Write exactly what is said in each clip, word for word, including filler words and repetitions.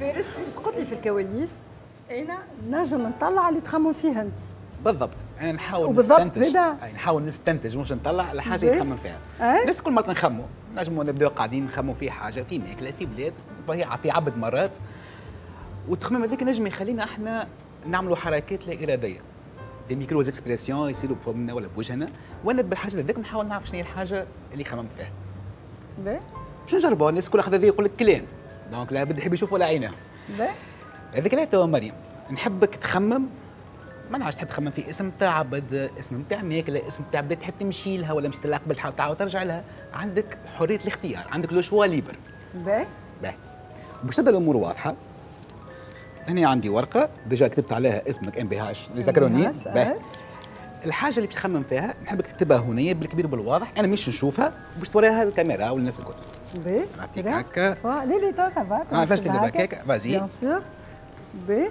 فارس اسقط لي في الكواليس. انا نجم نطلع اللي تخمم فيها انت. بالضبط، انا نحاول وبالضبط نستنتج زيدا نحاول نستنتج مش نطلع الحاجه اللي نخمم فيها. الناس كل مره نخموا نجموا نبداو قاعدين نخموا في حاجه في ماكله في بلاد في عبد مرات، والتخميم هذاك نجم يخلينا احنا نعملوا حركات لا اراديه دي ميكروز اكسبريسيون يصيروا بفمنا ولا بوجهنا، وانا بالحاجه هذاك نحاول نعرف شنو هي الحاجه اللي خممت فيها. باهي باش نجربوا الناس كل اخذ يقول لك كلام، دونك لا بد يحب يشوف ولا عيناه. باهي هذاك لا توا مريم نحبك تخمم، ما نعرفش تحب تخمم في اسم تاع عبد، اسم تاع ماكله، اسم تاع بلاد تحب تمشي لها ولا مشيت لها قبل تحاول تعاود ترجع لها، عندك حريه الاختيار، عندك لو شوا ليبر. باهي باهي باش تبدا الامور واضحه. هنا عندي ورقه ديجا كتبت عليها اسمك ام بي هاش لي ذكروني. باهي الحاجه اللي تخمم فيها نحبك تكتبها هنا بالكبير وبالواضح، انا مش نشوفها باش توريها للكاميرا والناس الكل. باهي نعطيك هكا. لا لا تو سافا. اه علاش تكتب هكاك؟ فازي. بيان سور. باهي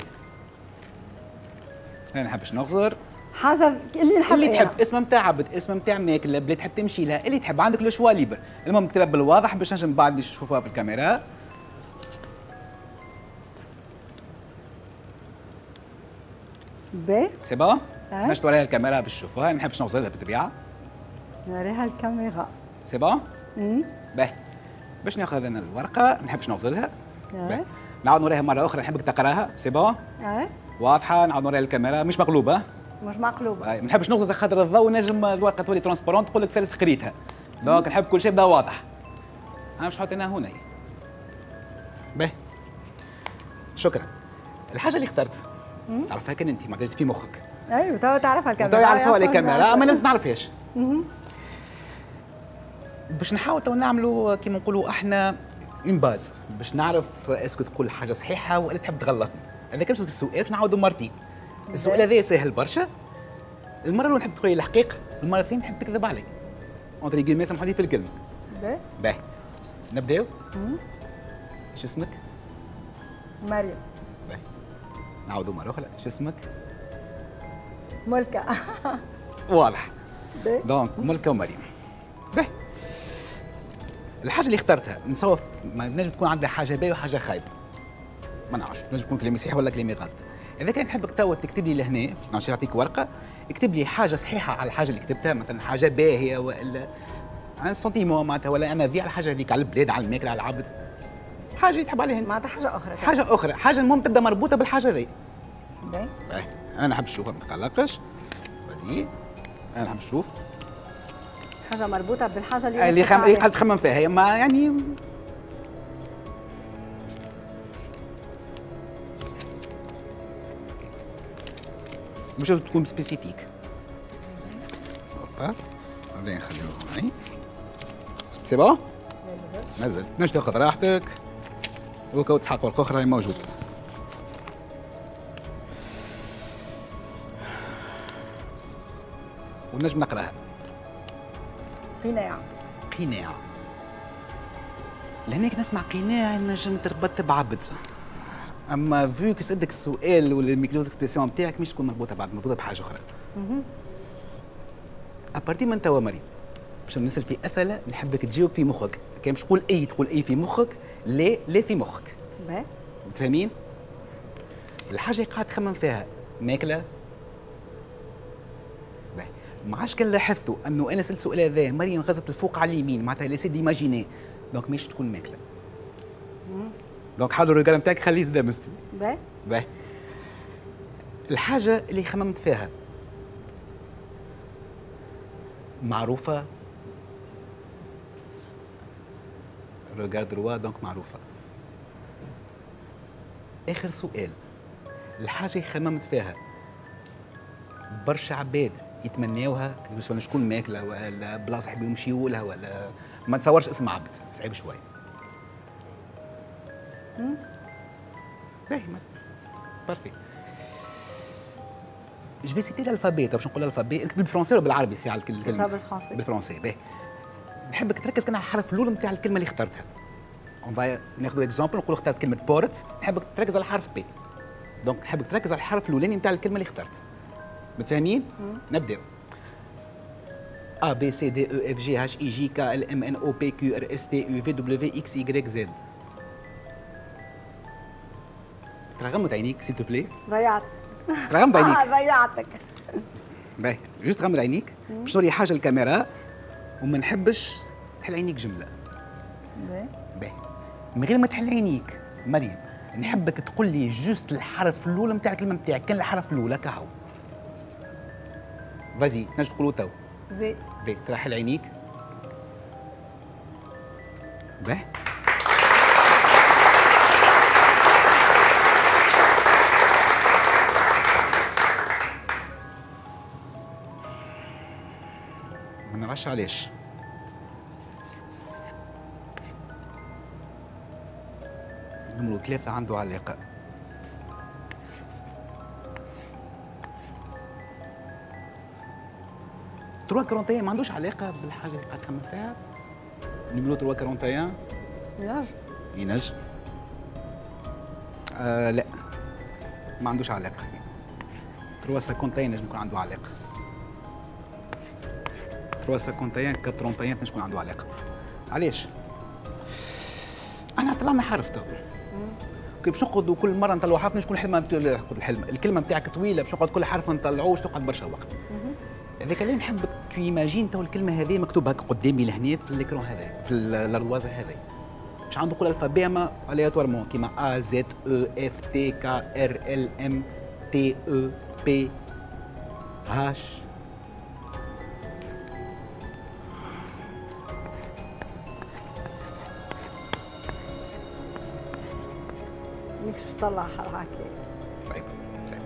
انا نحبش نغزر. حاجه اللي نحب اللي تحب اسم نتاع عبد، اسم نتاع ماكله، بلاد تحب تمشي لها، اللي تحب عندك لو شوا ليبر. المهم كتبها بالواضح باش نجم بعد نشوفوها في الكاميرا. باهي سي بون؟ باش توريها الكاميرا باش تشوفوها، ما نحبش نغزرها بالطبيعه. نوريها الكاميرا. سي بون؟ امم باهي باش ناخذ انا الورقه، ما نحبش نغزلها. باهي نعاود نوريها مره اخرى، نحبك تقراها. سي بون؟ اي واضحه، نعاود نوريها الكاميرا مش مقلوبه. مش مقلوبه. ما نحبش نغزل خاطر الضوء نجم الورقه تولي ترونسبارونت تقول لك فارس قريتها. دونك نحب كل شيء يبدا واضح. انا باش نحط هنا هنا. باهي شكرا. الحاجه اللي اخترت تعرفها كان انت معتزت في مخك. ايوه تو تعرفها الكاميرا. تو يعرفوها الكاميرا اما الناس ما نعرفهاش. باش نحاول تو نعملوا كيما نقولوا احنا اون باز باش نعرف اسكو تقول حاجه صحيحه ولا تحب تغلطني. هذا كيف السؤال باش نعاودوا مرتين. السؤال هذا سهل برشا. المره الاولى نحب تقولي الحقيقه، المره الثانيه نحب تكذب علي. اونتري كيلمي سامحوا لي في الكلمه. باهي باهي نبداو. ايش اسمك؟ مريم. باهي نعاودوا مره اخرى، ايش اسمك؟ ملكه. واضح. باهي دونك ملكه ومريم. باهي الحاجه اللي اخترتها نصور ما نجم تكون عندها حاجه باهيه وحاجه خايبه. ما نعرفش نجم يكون كلامي صحيح ولا كلامي غلط. اذا كان نحبك توا تكتب لي لهنا، نعطيك نعطيك ورقه اكتب لي حاجه صحيحه على الحاجه اللي كتبتها، مثلا حاجه باهيه ولا عن سنتيمون معناتها ولا انا ذي على الحاجه هذيك على البلاد على الماكله على العبد. حاجه اللي تحب عليها انت. معناتها حاجه اخرى. حاجه اخرى، حاجه المهم تبدا مربوطه بالحاجه ذي. باهي باهي انا نحب نشوفها ما تقلقش. فازي انا نحب نشوف حاجه مربوطه بالحاجه اللي اللي خم... اللي قاعد تخمم فيها ما يعني مش لازم تكون سبيسيفيك. هوبا هذا نخليوه معي. سي بون؟ نزل تنجم تاخذ راحتك وكو تحقق ورقه اخرى موجود. ونجم نقراها. قناع. قناع. لهناك نسمع قناع نجم تربط بعبد. اما فيو كي سألتك السؤال ولا الميكروز اكسبريسيون نتاعك مش تكون مربوطه بعد، مربوطه بحاجه اخرى. ابارتي من توا مريم باش نسال في اسئله نحبك تجاوب في مخك، كان مش تقول اي تقول اي في مخك، لا لا في مخك. باهي متفاهمين؟ الحاجه اللي قاعد تخمم فيها ماكله. باهي ما عادش كان لاحظتوا انه انا سالت السؤال هذا مريم غزت الفوق على اليمين معناتها لي سيد ايماجيني، دونك ماهيش تكون ماكله. دونك حاولوا الرجال نتاعك خليه زاد مستوي. باهي باهي الحاجه اللي خممت فيها معروفه. ريغارد روا دونك معروفه. اخر سؤال الحاجه اللي خممت فيها برشا عباد يتمناوها سواء شكون ماكله ولا بلاصه يحبوا يمشيوا لها ولا ما تصورش اسم عبد صعيب شوي. باهي بارفي. جو في سيتي الالفابي باش نقول الالفابي اكتب بالفرنسي ولا بالعربي ساعه الكلمه؟ بالفرنسي. بالفرنسي باهي. نحبك تركز كان على الحرف الاول نتاع الكلمه اللي اخترتها. اون فاي ناخذ اكزومبل نقول اخترت كلمه بورت، نحبك تركز على الحرف بي. دونك نحبك تركز على الحرف الاولاني نتاع الكلمه اللي اخترتها. متفاهمين؟ نبداو. A B C D E F G H I J K L M N O P Q R S T U V W X Y Z. ترى غمض عينيك سيل تو بلاي. ضيعتك. ترى غمض عينيك. آه ضيعتك. باهي جوست غمض عينيك باش نوري حاجه للكاميرا وما نحبش تحل عينيك جمله. باهي. باهي من غير ما تحل عينيك مريم نحبك تقول لي جوست الحرف الاول نتاع الكلمه نتاعك كان الحرف الاول هكا هو. فازي نجم تقولوا تو. في. في ترى حل عينيك. باهي. ما نعرفش علاش. نمرو ثلاثة عنده علاقة. ثلاثة وأربعين ما عندوش علاقة بالحاجة اللي قاعد تخمم فيها؟ نمرو ثلاثة وأربعين ينجم. ينجم. آه لا ما عندوش علاقة. ثلاثة وخمسين نجم يكون عنده علاقة. ثلاثة وخمسين أربعة وثلاثين نجم يكون عنده علاقة. علاش؟ أنا طلعنا حرف تو. كي باش نقعدوا كل مرة نطلعوا حرف شكون الحلمة الحلمة الكلمة نتاعك طويلة باش نقعد كل حرف نطلعوه باش تقعد برشا وقت. هذاك اللي نحبك تو ايماجين تو الكلمة هذه مكتوبة هكا قدامي لهنا في الاكرون هذا في الأردوازة هذه. باش عنده كل الفابي اما الياتوارمون كيما ا زد او اف تي كا ار ال ام تي او بي هاش. ماكش باش تطلع هكا. صعيب صعيب.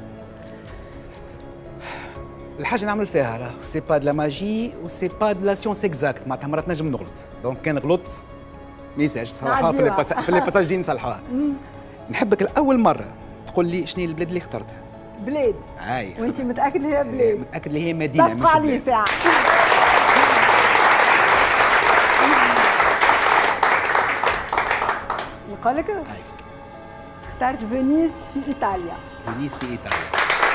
الحاجه نعمل فيها راه سي با دو لا ماجي و سي با دو لا سيونس اكزاكت معناتها مرات نجم نغلط دونك كان غلطت ما يسالش تصلحوها في لي في لي باساج جايين نصلحوها. نحبك الاول مره تقول لي شنو هي البلاد اللي اخترتها. بلاد. اي وانت متاكد اللي هي بلاد؟ متاكد اللي هي مدينه مش صفقوا عليه بلاد. ساعه. نقول لك اخترت فينيس في ايطاليا. فينيس في ايطاليا.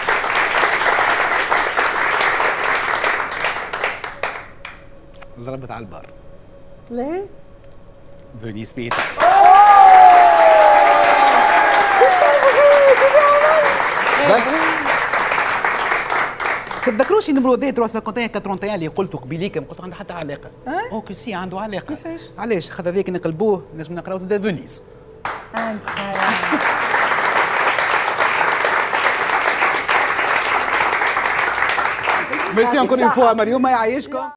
ضربت على البار. ليه؟ فينيس في ايطاليا. تتذكروش النمرو ذي ثلاثة وخمسين أربعة وثلاثين اللي قلته قبيليك ما قلت عنده حتى علاقه. اوكي سي عنده علاقه. كيفاش؟ علاش؟ خاطر هذاك نقلبوه نجم نقراو زاد فينيس. ميرسي انكور اون فوا مريم ما يعيشكم.